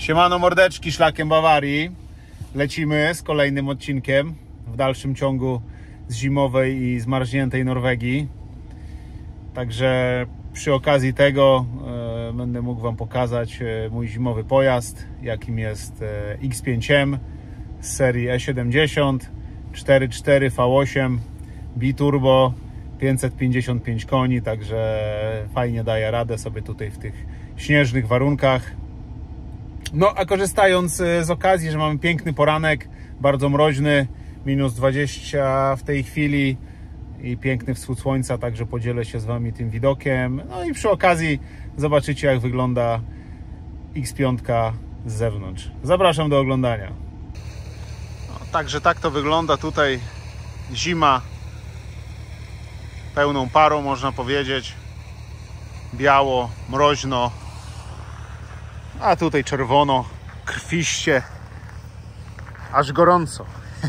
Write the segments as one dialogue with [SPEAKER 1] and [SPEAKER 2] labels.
[SPEAKER 1] Siemano mordeczki, szlakiem Bawarii. Lecimy z kolejnym odcinkiem w dalszym ciągu z zimowej i zmarzniętej Norwegii. Także przy okazji tego będę mógł Wam pokazać mój zimowy pojazd, jakim jest X5M z serii E70 4.4 V8 biturbo, 555 koni, także fajnie daje radę sobie tutaj w tych śnieżnych warunkach. No a korzystając z okazji, że mamy piękny poranek, bardzo mroźny, minus 20 w tej chwili i piękny wschód słońca, także podzielę się z Wami tym widokiem. No i przy okazji zobaczycie, jak wygląda X5 z zewnątrz. Zapraszam do oglądania. No, także tak to wygląda tutaj, zima pełną parą, można powiedzieć. Biało, mroźno, a tutaj czerwono, krwiście, aż gorąco.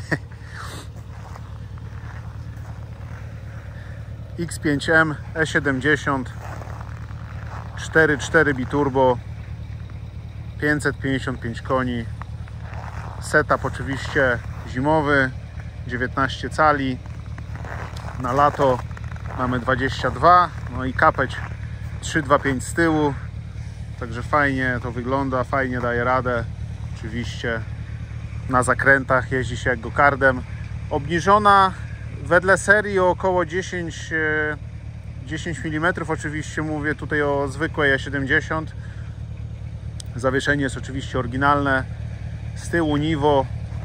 [SPEAKER 1] X5M E70 4.4 biturbo, 555 koni. Setup oczywiście zimowy, 19 cali. Na lato mamy 22, no i kapeć 325 z tyłu. Także fajnie to wygląda, fajnie daje radę. Oczywiście na zakrętach jeździ się jak go-kardem. Obniżona wedle serii o około 10 mm, oczywiście mówię tutaj o zwykłej E70. Zawieszenie jest oczywiście oryginalne. Z tyłu niwo.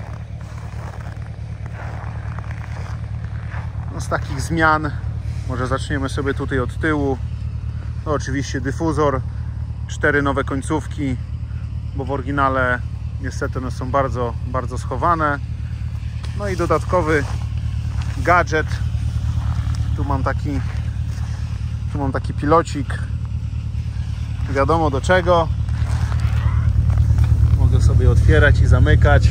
[SPEAKER 1] No z takich zmian może zaczniemy sobie tutaj od tyłu. No oczywiście dyfuzor, 4 nowe końcówki, bo w oryginale niestety one są bardzo schowane. No i dodatkowy gadżet. Tu mam taki pilocik, wiadomo do czego. Mogę sobie otwierać i zamykać.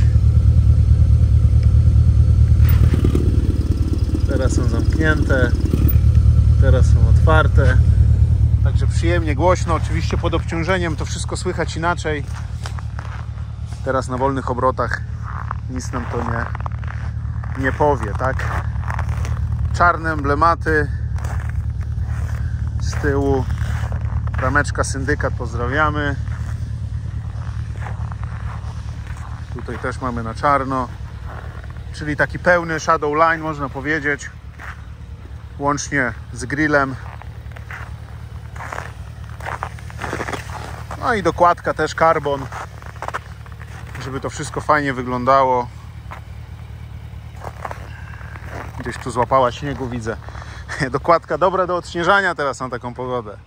[SPEAKER 1] Teraz są zamknięte, teraz są otwarte. Także przyjemnie głośno, oczywiście pod obciążeniem to wszystko słychać inaczej. Teraz na wolnych obrotach nic nam to nie powie, tak? Czarne emblematy. Z tyłu rameczka Syndykat, pozdrawiamy. Tutaj też mamy na czarno. Czyli taki pełny shadow line, można powiedzieć. Łącznie z grillem. No i dokładka też carbon, żeby to wszystko fajnie wyglądało. Gdzieś tu złapała śniegu, widzę. Dokładka dobra do odśnieżania teraz na taką pogodę.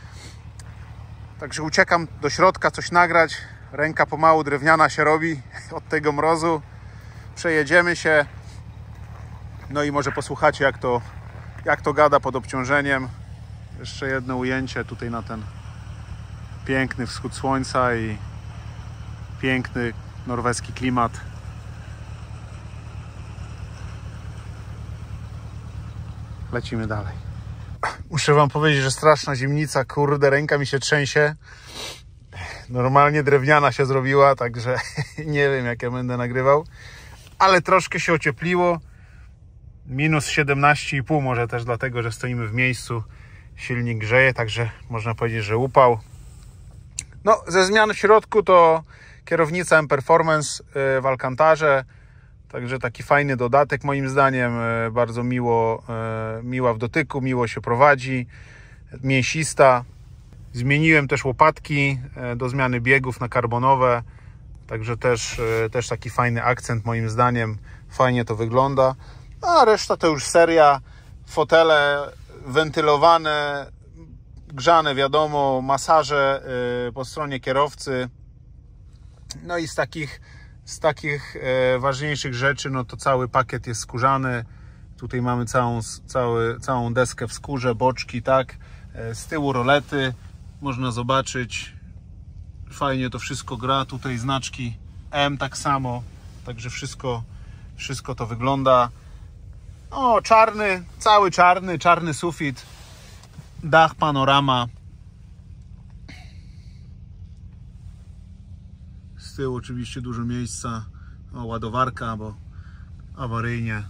[SPEAKER 1] Także uciekam do środka coś nagrać. Ręka pomału drewniana się robi od tego mrozu. Przejedziemy się. No i może posłuchacie, jak to gada pod obciążeniem. Jeszcze jedno ujęcie tutaj na ten piękny wschód słońca i piękny norweski klimat. Lecimy dalej. Muszę Wam powiedzieć, że straszna zimnica, kurde, ręka mi się trzęsie. Normalnie drewniana się zrobiła, także nie wiem, jak ja będę nagrywał. Ale troszkę się ociepliło. Minus 17,5, może też dlatego, że stoimy w miejscu. Silnik grzeje, także można powiedzieć, że upał. No, ze zmian w środku to kierownica M-Performance w Alcantarze. Także taki fajny dodatek moim zdaniem. Bardzo miła w dotyku, miło się prowadzi. Mięsista. Zmieniłem też łopatki do zmiany biegów na karbonowe. Także też taki fajny akcent moim zdaniem. Fajnie to wygląda. A reszta to już seria. Fotele wentylowane, grzane, wiadomo, masaże po stronie kierowcy. No i z takich ważniejszych rzeczy, no to cały pakiet jest skórzany. Tutaj mamy całą deskę w skórze, boczki, tak. Z tyłu rolety, można zobaczyć. Fajnie to wszystko gra. Tutaj znaczki M tak samo. Także wszystko to wygląda. O, czarny, cały czarny sufit. Dach, panorama. tyłu oczywiście dużo miejsca, ładowarka, bo awaryjnie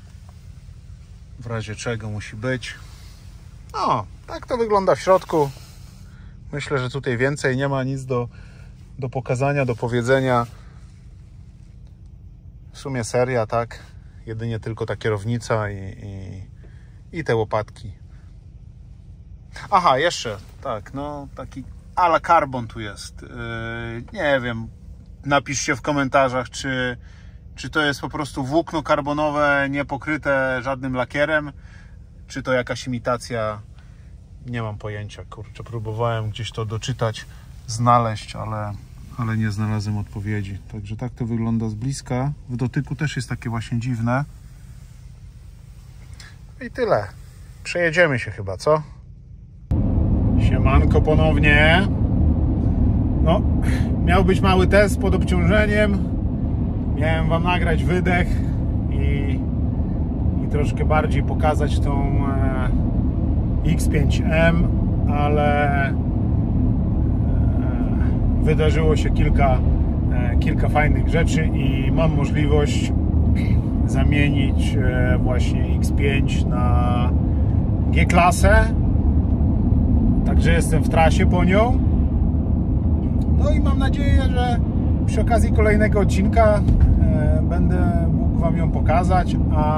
[SPEAKER 1] w razie czego musi być. No, tak to wygląda w środku. Myślę, że tutaj więcej nie ma nic do pokazania, do powiedzenia. W sumie seria, tak? Jedynie tylko ta kierownica i te łopatki. Aha, jeszcze, tak, no taki a la carbon tu jest. Nie wiem, napiszcie w komentarzach, czy to jest po prostu włókno karbonowe, niepokryte żadnym lakierem, czy to jakaś imitacja. Nie mam pojęcia, kurczę, próbowałem gdzieś to doczytać, znaleźć, ale nie znalazłem odpowiedzi. Także tak to wygląda z bliska. W dotyku też jest takie właśnie dziwne. I tyle. Przejedziemy się chyba, co? Siemanko ponownie. No, miał być mały test pod obciążeniem. Miałem wam nagrać wydech i troszkę bardziej pokazać tą X5M, ale wydarzyło się kilka fajnych rzeczy i mam możliwość zamienić właśnie X5 na G-klasę. Także jestem w trasie po nią. No i mam nadzieję, że przy okazji kolejnego odcinka będę mógł wam ją pokazać.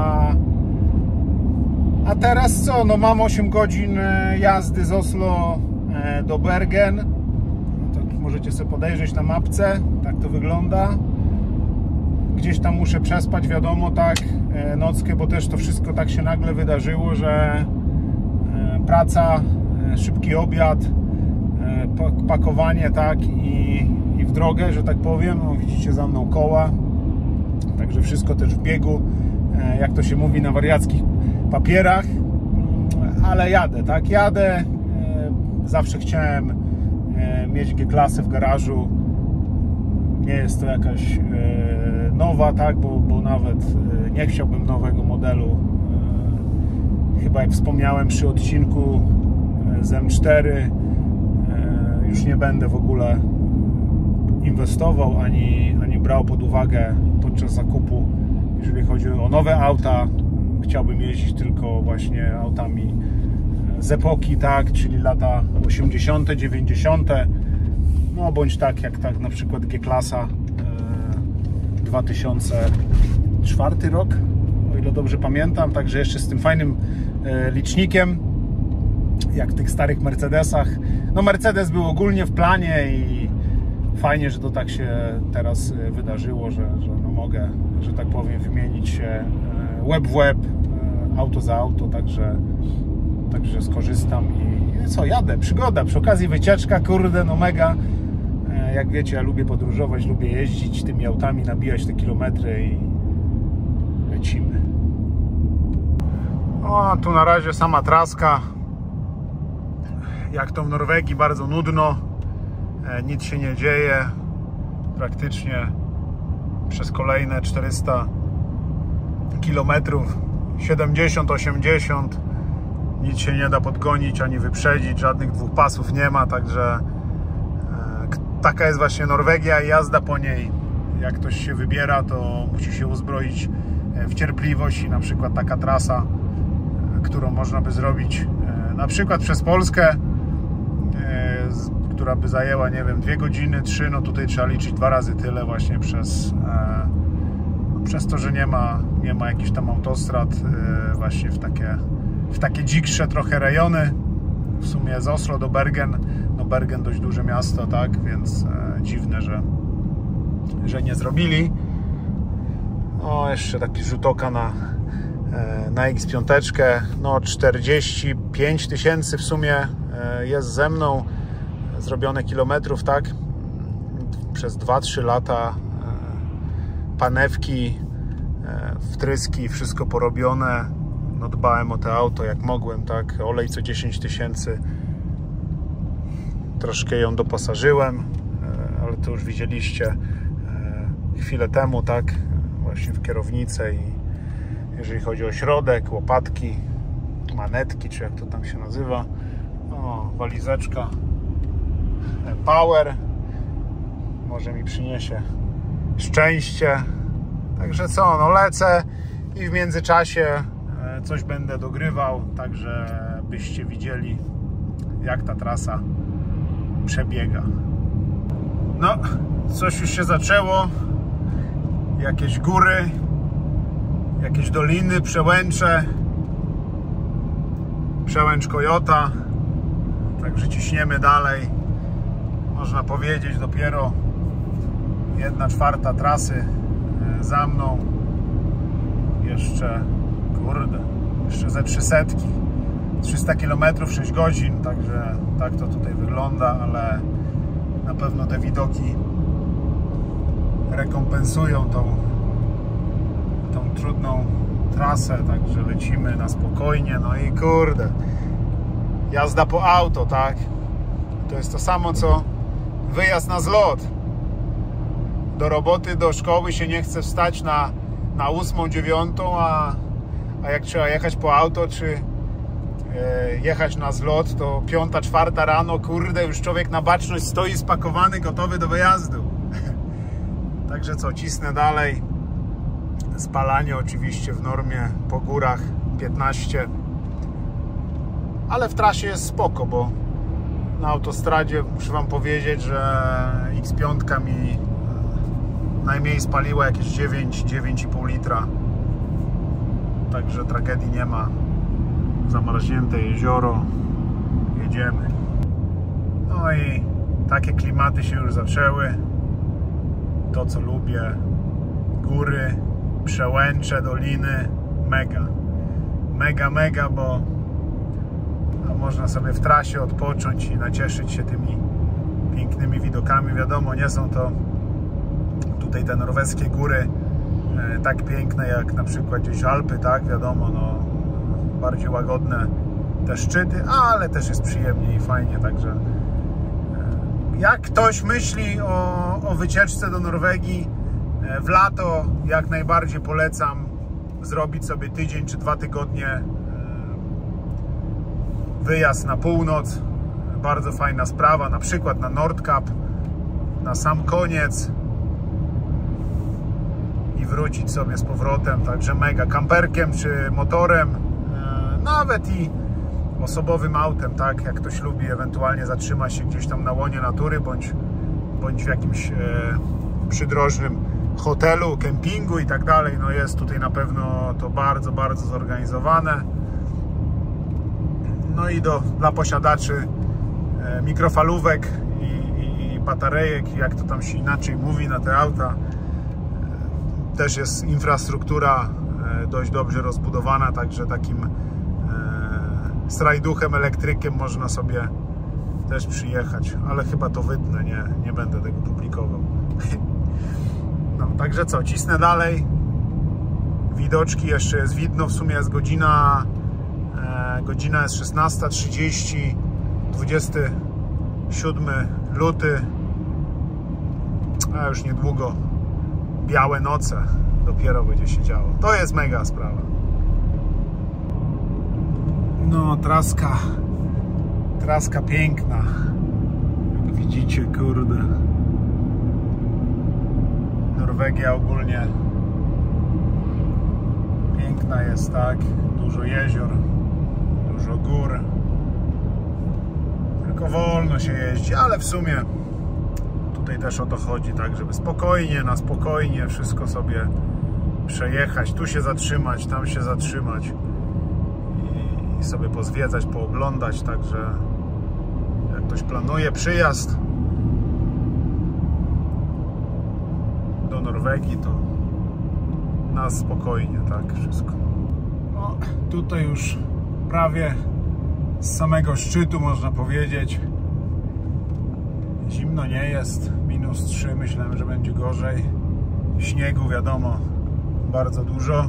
[SPEAKER 1] A teraz co? No mam 8 godzin jazdy z Oslo do Bergen. No tak możecie sobie podejrzeć na mapce. Tak to wygląda. Gdzieś tam muszę przespać, wiadomo, tak, nockę, bo też to wszystko tak się nagle wydarzyło, że praca, szybki obiad, pakowanie, tak, i w drogę, że tak powiem. No, widzicie za mną koła, także wszystko też w biegu, jak to się mówi, na wariackich papierach, ale jadę, tak, jadę. Zawsze chciałem mieć G-klasę w garażu. Nie jest to jakaś nowa, tak, bo nawet nie chciałbym nowego modelu. Chyba jak wspomniałem przy odcinku z M4, już nie będę w ogóle inwestował ani brał pod uwagę podczas zakupu, jeżeli chodzi o nowe auta. Chciałbym jeździć tylko właśnie autami z epoki, tak, czyli lata 80., 90., no bądź tak jak tak na przykład G-klasa 2004 rok, o ile dobrze pamiętam, także jeszcze z tym fajnym licznikiem, jak w tych starych Mercedesach. No Mercedes był ogólnie w planie i fajnie, że to tak się teraz wydarzyło, że no mogę, że tak powiem, wymienić się łeb w łeb, auto za auto, także skorzystam i co, jadę, przygoda, przy okazji wycieczka, kurde, no mega. Jak wiecie, ja lubię podróżować, lubię jeździć tymi autami, nabijać te kilometry i lecimy. O, tu na razie sama traska. Jak to w Norwegii, bardzo nudno. Nic się nie dzieje. Praktycznie przez kolejne 400 kilometrów, 70-80, nic się nie da podgonić ani wyprzedzić, żadnych dwóch pasów nie ma, także taka jest właśnie Norwegia i jazda po niej. Jak ktoś się wybiera, to musi się uzbroić w cierpliwość i na przykład taka trasa, którą można by zrobić na przykład przez Polskę, która by zajęła, nie wiem, 2 godziny, 3, no tutaj trzeba liczyć 2 razy tyle właśnie przez to, że nie ma jakichś tam autostrad, właśnie w takie dziksze trochę rejony. W sumie z Oslo do Bergen, no Bergen dość duże miasto, tak, więc dziwne, że nie zrobili. O, jeszcze taki rzut oka na X5, no 45 000 w sumie jest ze mną zrobione kilometrów, tak, przez 2-3 lata, panewki, wtryski, wszystko porobione. No dbałem o to auto jak mogłem, tak, olej co 10 000, troszkę ją doposażyłem, ale to już widzieliście chwilę temu, tak, właśnie w kierownicę. I jeżeli chodzi o środek, łopatki, manetki, czy jak to tam się nazywa, o, walizeczka Power, może mi przyniesie szczęście. Także co, no lecę i w międzyczasie coś będę dogrywał, także byście widzieli, jak ta trasa przebiega. No, coś już się zaczęło. Jakieś góry, jakieś doliny, przełęcze. Przełęcz Kojota. Także ciśniemy dalej. Można powiedzieć, dopiero 1/4 trasy za mną. Jeszcze, kurde, jeszcze ze 300. 300 km, 6 godzin, także tak to tutaj wygląda, ale na pewno te widoki rekompensują tą trudną trasę, także lecimy na spokojnie. No i kurde, jazda po auto, tak? To jest to samo co wyjazd na zlot. Do roboty, do szkoły się nie chce wstać na 8, 9, a jak trzeba jechać po auto, czy jechać na zlot, to 5, 4 rano, kurde, już człowiek na baczność stoi spakowany, gotowy do wyjazdu. Także co, cisnę dalej. Spalanie oczywiście w normie po górach 15, ale w trasie jest spoko, bo na autostradzie muszę wam powiedzieć, że X5 mi najmniej spaliła jakieś 9,5 litra, także tragedii nie ma. Zamarznięte jezioro, jedziemy. No i takie klimaty się już zaczęły. To co lubię, góry, przełęcze, doliny, mega, bo można sobie w trasie odpocząć i nacieszyć się tymi pięknymi widokami. Wiadomo, nie są to tutaj te norweskie góry tak piękne jak na przykład gdzieś Alpy, tak, wiadomo, no bardziej łagodne te szczyty, ale też jest przyjemnie i fajnie, także jak ktoś myśli o wycieczce do Norwegii w lato, jak najbardziej polecam zrobić sobie tydzień czy 2 tygodnie wyjazd na północ. Bardzo fajna sprawa, na przykład na Nordkapp na sam koniec i wrócić sobie z powrotem, także mega, kamperkiem czy motorem, nawet i osobowym autem, tak, jak ktoś lubi, ewentualnie zatrzyma się gdzieś tam na łonie natury, bądź w jakimś przydrożnym hotelu, kempingu i tak dalej. No jest tutaj na pewno to bardzo, bardzo zorganizowane. No i dla posiadaczy mikrofalówek i batarejek, jak to tam się inaczej mówi na te auta, też jest infrastruktura dość dobrze rozbudowana, także takim strajduchem, elektrykiem można sobie też przyjechać, ale chyba to wytnę, nie będę tego publikował. No, także co, cisnę dalej. Widoczki jeszcze jest widno, w sumie jest godzina jest 16:30, 27 luty, a już niedługo białe noce dopiero będzie się działo. To jest mega sprawa. No, traska piękna, jak widzicie, kurde. Norwegia ogólnie piękna jest, tak? Dużo jezior, dużo gór. Tylko wolno się jeździ, ale w sumie tutaj też o to chodzi, tak? Żeby spokojnie, na spokojnie wszystko sobie przejechać. Tu się zatrzymać, tam się zatrzymać i sobie pozwiedzać, pooglądać. Także jak ktoś planuje przyjazd do Norwegii, to na spokojnie, tak, wszystko. No, tutaj już prawie z samego szczytu, można powiedzieć. Zimno nie jest, -3, myślałem, że będzie gorzej. Śniegu, wiadomo, bardzo dużo.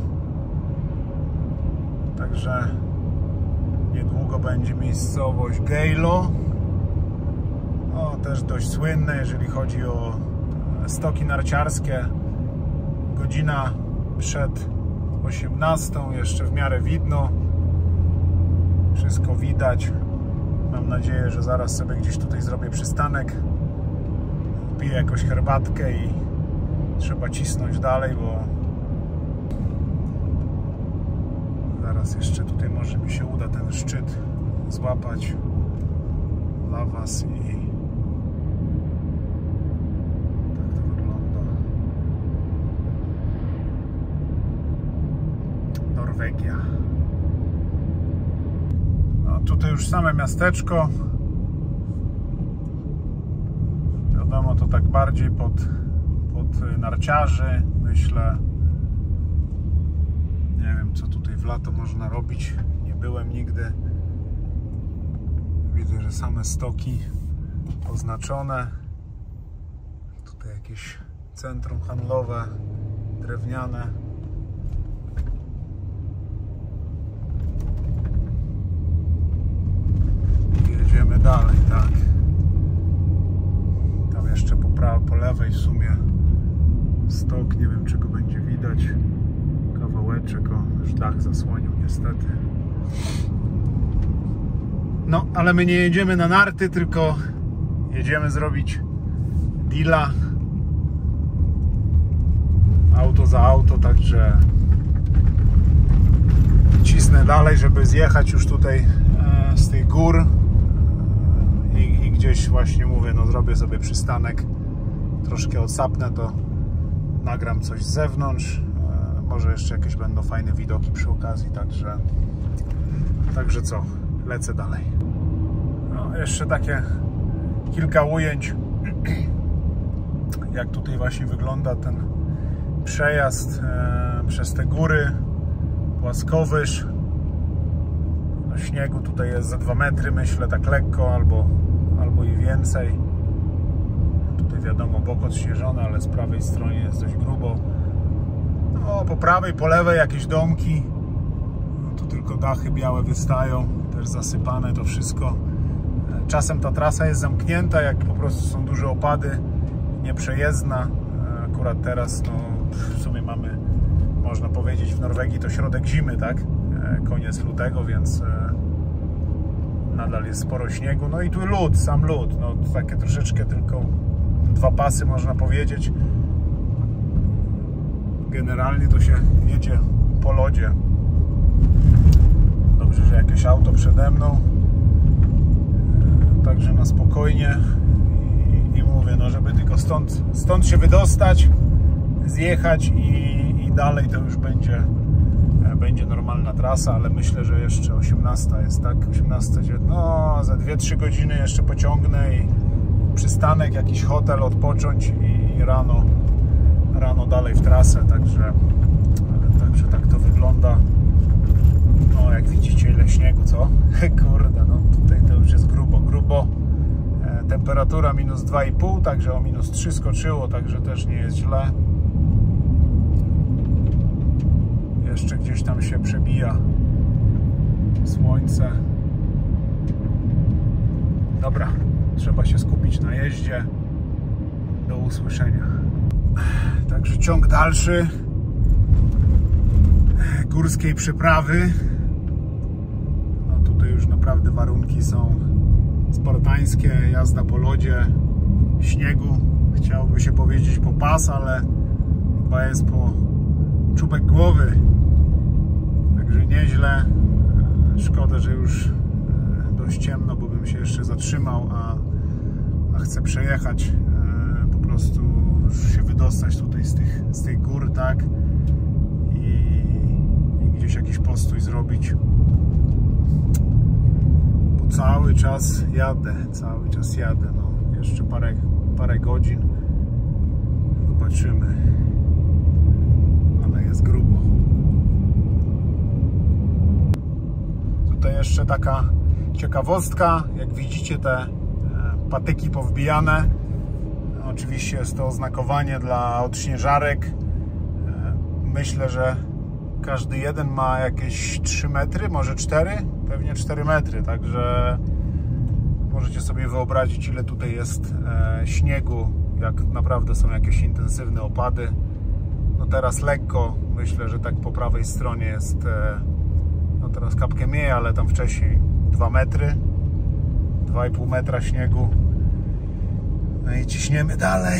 [SPEAKER 1] Także niedługo będzie miejscowość Geilo. No, też dość słynne, jeżeli chodzi o stoki narciarskie. Godzina przed 18, jeszcze w miarę widno. Wszystko widać. Mam nadzieję, że zaraz sobie gdzieś tutaj zrobię przystanek popiję jakąś herbatkę i trzeba cisnąć dalej, bo zaraz jeszcze tutaj może mi się uda ten szczyt złapać dla Was i tak to wygląda. Norwegia. No tutaj już same miasteczko. Wiadomo, to tak bardziej pod narciarzy, myślę. Nie wiem, co tutaj w lato można robić. Nie byłem nigdy. Widzę, że same stoki oznaczone. Tutaj jakieś centrum handlowe, drewniane. Jedziemy dalej, tak. Tam jeszcze po lewej w sumie stok, nie wiem, czy go będzie widać. Kawałeczek, już dach zasłonił niestety. No, ale my nie jedziemy na narty, tylko jedziemy zrobić deala. Auto za auto, także cisnę dalej, żeby zjechać już tutaj z tych gór i gdzieś właśnie mówię, no zrobię sobie przystanek, troszkę odsapnę, to nagram coś z zewnątrz, może jeszcze jakieś będą fajne widoki przy okazji, także co, lecę dalej. No, jeszcze takie kilka ujęć, jak tutaj właśnie wygląda ten przejazd przez te góry, płaskowyż. No, śniegu tutaj jest za 2 metry, myślę, tak lekko, albo i więcej. Tutaj wiadomo, bok odśnieżony, ale z prawej strony jest dość grubo. No, po prawej, po lewej jakieś domki. No, tu tylko dachy białe wystają, też zasypane to wszystko. Czasem ta trasa jest zamknięta, jak po prostu są duże opady, nieprzejezdna. Akurat teraz, no, w sumie mamy, można powiedzieć, w Norwegii to środek zimy, tak? Koniec lutego, więc nadal jest sporo śniegu. No i tu lód, sam lód, no takie troszeczkę tylko 2 pasy, można powiedzieć. Generalnie to się jedzie po lodzie. Dobrze, że jakieś auto przede mną, także na spokojnie i mówię, no żeby tylko stąd się wydostać, zjechać i dalej to już będzie normalna trasa, ale myślę, że jeszcze 18 jest, tak? 18, no za 2-3 godziny jeszcze pociągnę i przystanek, jakiś hotel, odpocząć i rano dalej w trasę, także tak to wygląda. No jak widzicie, ile śniegu, co? Kurde, no tutaj to już jest grubo. Temperatura minus 2,5, także o minus 3 skoczyło, także też nie jest źle. Jeszcze gdzieś tam się przebija słońce. Dobra, trzeba się skupić na jeździe. Do usłyszenia. Także ciąg dalszy górskiej przeprawy. No tutaj już naprawdę warunki są spartańskie, jazda po lodzie, śniegu, chciałoby się powiedzieć po pas, ale chyba jest po czubek głowy, także nieźle. Szkoda, że już dość ciemno, bo bym się jeszcze zatrzymał, a chcę przejechać, po prostu już się wydostać tutaj z tych gór, tak, i gdzieś jakiś postój zrobić. Cały czas jadę, no jeszcze parę godzin, zobaczymy, ale jest grubo. Tutaj jeszcze taka ciekawostka, jak widzicie, te patyki powbijane, oczywiście jest to oznakowanie dla odśnieżarek. Myślę, że każdy jeden ma jakieś 3 metry, może 4, pewnie 4 metry, także możecie sobie wyobrazić, ile tutaj jest śniegu, jak naprawdę są jakieś intensywne opady. No teraz lekko, myślę, że tak po prawej stronie jest, no teraz kapkę mniej, ale tam wcześniej 2 metry, 2,5 metra śniegu. No i ciśniemy dalej.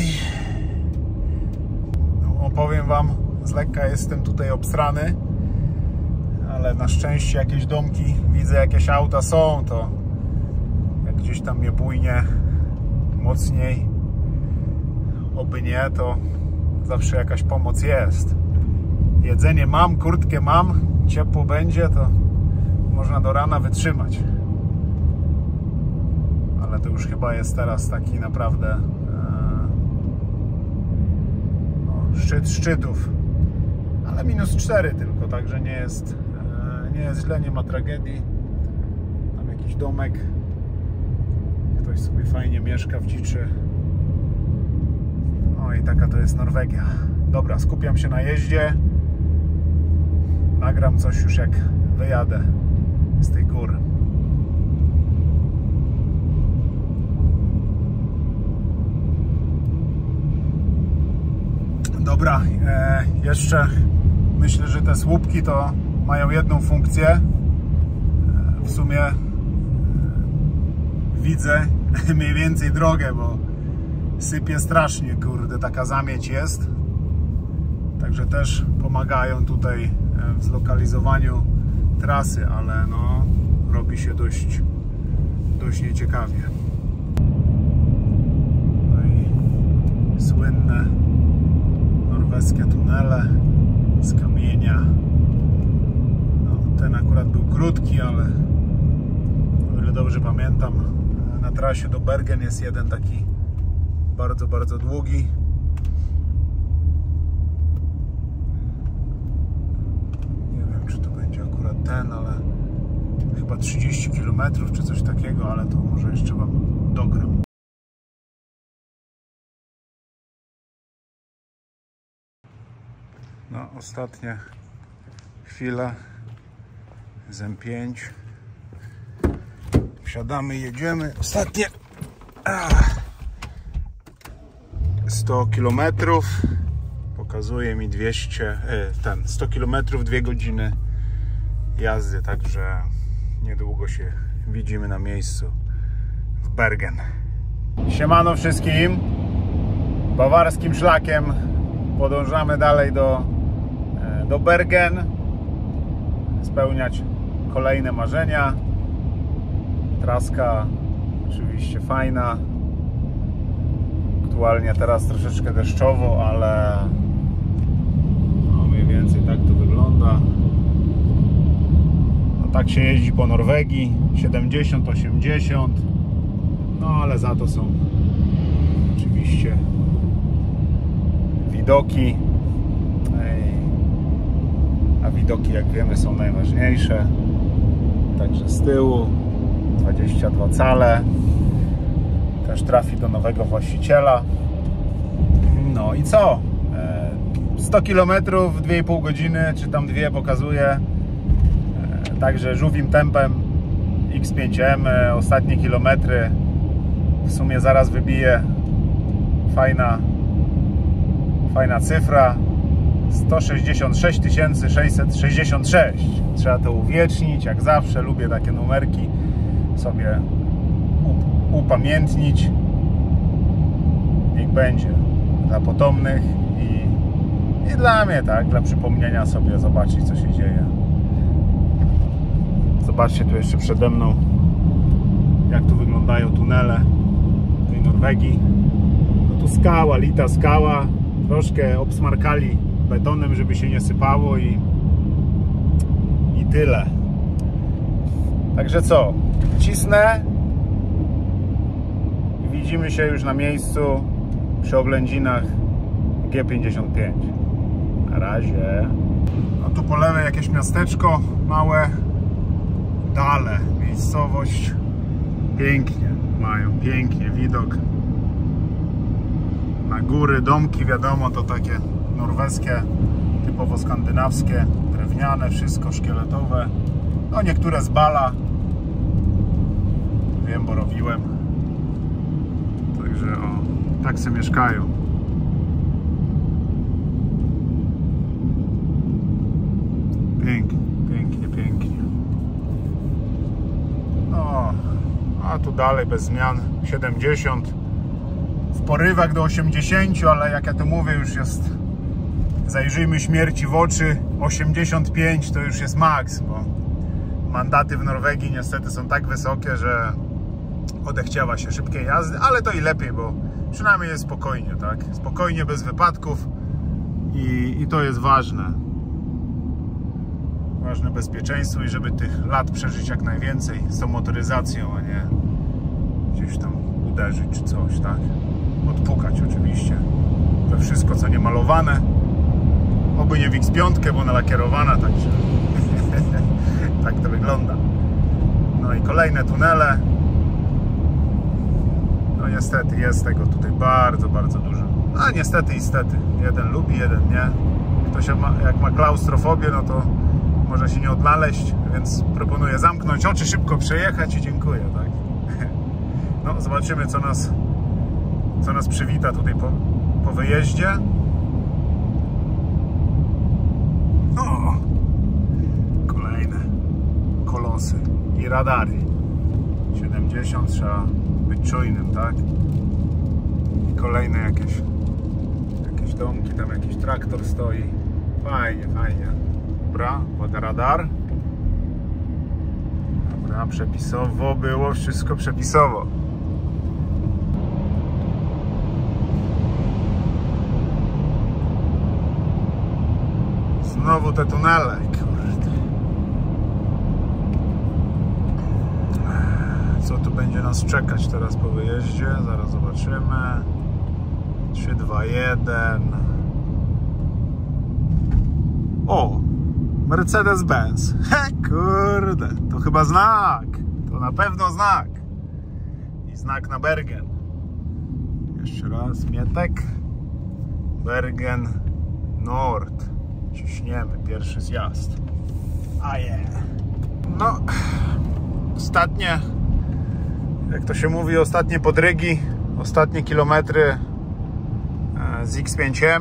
[SPEAKER 1] No, opowiem wam, z lekka jestem tutaj obstrany, ale na szczęście jakieś domki, widzę jakieś auta są, to jak gdzieś tam mnie bujnie mocniej, oby nie, to zawsze jakaś pomoc jest. Jedzenie mam, kurtkę mam, ciepło będzie, to można do rana wytrzymać. Ale to już chyba jest teraz taki naprawdę no, szczyt szczytów. Ale -4 tylko, także nie jest źle, nie ma tragedii. Tam jakiś domek. Ktoś sobie fajnie mieszka w dziczy. No i taka to jest Norwegia. Dobra, skupiam się na jeździe. Nagram coś już jak wyjadę z tej góry. Dobra, jeszcze myślę, że te słupki to mają jedną funkcję. W sumie widzę mniej więcej drogę, bo sypie strasznie, kurde, taka zamieć jest. Także też pomagają tutaj w zlokalizowaniu trasy, ale no robi się dość nieciekawie. No i słynne norweskie tunele z kamienia. No, ten akurat był krótki, ale o ile dobrze pamiętam, na trasie do Bergen jest jeden taki bardzo, bardzo długi. Nie wiem, czy to będzie akurat ten, ale chyba 30 km czy coś takiego, ale to może jeszcze wam dogram. No, ostatnie chwile z M5. Wsiadamy i jedziemy. Ostatnie 100 km. Pokazuje mi 100 km 2 godziny jazdy, także niedługo się widzimy na miejscu w Bergen. Siemano wszystkim. Bawarskim szlakiem podążamy dalej do Bergen, spełniać kolejne marzenia. Traska oczywiście fajna. Aktualnie teraz troszeczkę deszczowo, ale no mniej więcej tak to wygląda. No, tak się jeździ po Norwegii, 70-80, no ale za to są oczywiście widoki, a widoki, jak wiemy, są najważniejsze. Także z tyłu 22 cale, też trafi do nowego właściciela. No i co? 100 km, 2,5 godziny, czy tam 2 pokazuje. Także żółwim tempem X5M, ostatnie kilometry w sumie zaraz wybije fajna cyfra, 166 666. Trzeba to uwiecznić, jak zawsze lubię takie numerki sobie upamiętnić. Niech będzie dla potomnych i dla mnie, tak, dla przypomnienia sobie, zobaczyć, co się dzieje. Zobaczcie tu jeszcze przede mną, jak tu wyglądają tunele tej Norwegii. No tu skała, lita skała, troszkę obsmarkali betonem, żeby się nie sypało i tyle. Także co? Cisnę i widzimy się już na miejscu przy oględzinach G55. Na razie. No tu po lewej jakieś miasteczko małe, Dale, miejscowość. Pięknie mają, pięknie widok na góry, domki, wiadomo, to takie norweskie, typowo skandynawskie, drewniane, wszystko szkieletowe. No niektóre z bala, wiem, bo robiłem. Także o, tak se mieszkają. Pięknie, pięknie, pięknie. No, a tu dalej bez zmian 70. W porywach do 80, ale jak ja to mówię, już jest, zajrzyjmy śmierci w oczy, 85 to już jest maks, bo mandaty w Norwegii niestety są tak wysokie, że odechciała się szybkiej jazdy, ale to i lepiej, bo przynajmniej jest spokojnie, tak? Spokojnie, bez wypadków i to jest ważne. Ważne bezpieczeństwo i żeby tych lat przeżyć jak najwięcej z tą motoryzacją, a nie gdzieś tam uderzyć czy coś, tak? Odpukać oczywiście we wszystko, co nie malowane. Oby nie w X5, bo ona lakierowana, także tak to wygląda. No i kolejne tunele. No niestety jest tego tutaj bardzo, bardzo dużo. A niestety i stety. Jeden lubi, jeden nie. Ktoś jak ma klaustrofobię, no to może się nie odnaleźć, więc proponuję zamknąć oczy, szybko przejechać i dziękuję, tak? No, zobaczymy, co nas przywita tutaj po wyjeździe. O! Kolejne kolosy i radary. 70 trzeba być czujnym, tak? I kolejne jakieś domki, tam jakiś traktor stoi. Fajnie, fajnie. Dobra, uwaga, radar. Dobra, przepisowo było, wszystko przepisowo. Znowu te tunele, kurde. Co tu będzie nas czekać teraz po wyjeździe? Zaraz zobaczymy. 3, 2, 1. O! Mercedes-Benz. He, kurde, to chyba znak. To na pewno znak. I znak na Bergen. Jeszcze raz, Mietek. Bergen Nord. Ciśniemy, pierwszy zjazd. A no, ostatnie, jak to się mówi, ostatnie podrygi, ostatnie kilometry z X5M.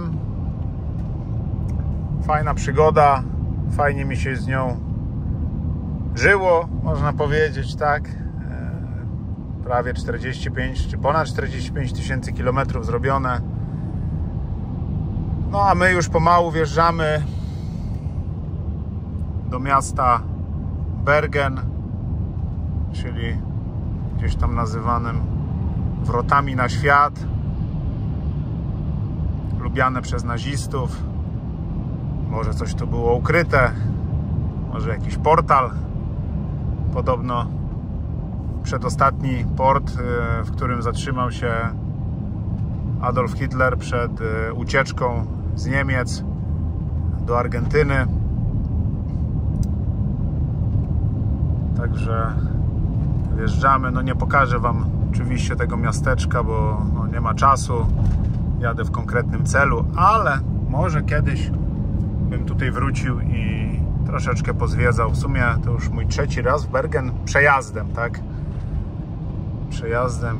[SPEAKER 1] Fajna przygoda, fajnie mi się z nią żyło, można powiedzieć, tak. Prawie 45 czy ponad 45 tysięcy kilometrów zrobione. No a my już pomału wjeżdżamy do miasta Bergen, czyli gdzieś tam nazywanym wrotami na świat, lubiane przez nazistów. Może coś tu było ukryte, może jakiś portal. Podobno przedostatni port, w którym zatrzymał się Adolf Hitler przed ucieczką z Niemiec do Argentyny. Także wjeżdżamy. No nie pokażę wam oczywiście tego miasteczka, bo no nie ma czasu. Jadę w konkretnym celu, ale może kiedyś bym tutaj wrócił i troszeczkę pozwiedzał. W sumie to już mój trzeci raz w Bergen przejazdem, tak? Przejazdem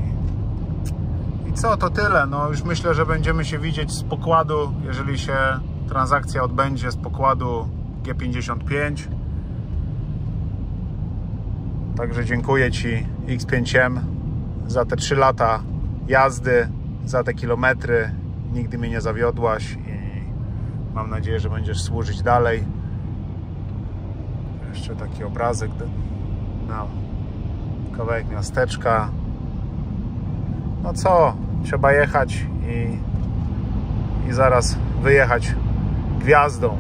[SPEAKER 1] i co, to tyle. No już myślę, że będziemy się widzieć z pokładu, jeżeli się transakcja odbędzie, z pokładu G55. Także dziękuję Ci, X5M, za te 3 lata jazdy, za te kilometry. Nigdy mnie nie zawiodłaś i mam nadzieję, że będziesz służyć dalej. Jeszcze taki obrazek, no, kawałek miasteczka. No co, trzeba jechać i zaraz wyjechać gwiazdą.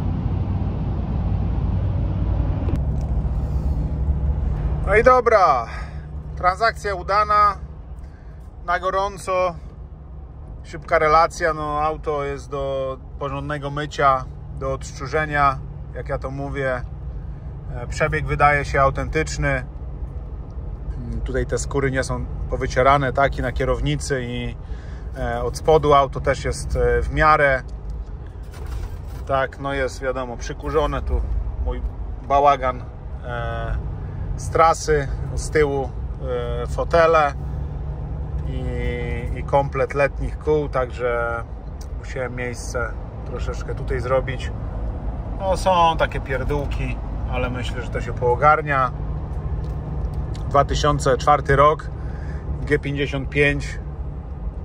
[SPEAKER 1] No i dobra, transakcja udana, na gorąco, szybka relacja. No auto jest do porządnego mycia, do odszczurzenia, jak ja to mówię. Przebieg wydaje się autentyczny. Tutaj te skóry nie są powycierane, tak, i na kierownicy, i od spodu auto też jest w miarę. Tak, no jest, wiadomo, przykurzone. Tu mój bałagan z trasy, z tyłu fotele i komplet letnich kół, także musiałem miejsce troszeczkę tutaj zrobić. No są takie pierdółki, ale myślę, że to się poogarnia. 2004 rok, G55,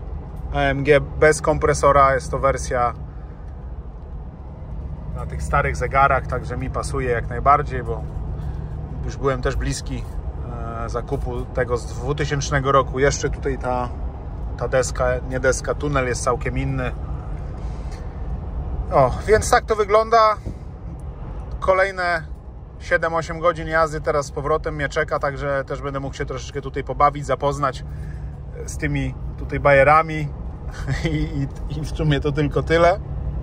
[SPEAKER 1] AMG bez kompresora, jest to wersja na tych starych zegarach, także mi pasuje jak najbardziej, bo już byłem też bliski zakupu tego z 2000 roku. Jeszcze tutaj ta deska, nie deska, tunel jest całkiem inny. O, więc tak to wygląda. Kolejne 7-8 godzin jazdy teraz z powrotem mnie czeka, także też będę mógł się troszeczkę tutaj pobawić, zapoznać z tymi tutaj bajerami i w sumie to tylko tyle.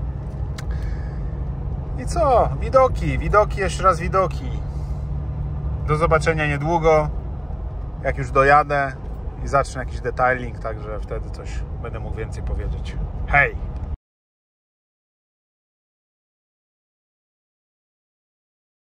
[SPEAKER 1] I co? Widoki, jeszcze raz widoki. Do zobaczenia niedługo, jak już dojadę i zacznę jakiś detailing, także wtedy coś będę mógł więcej powiedzieć. Hej!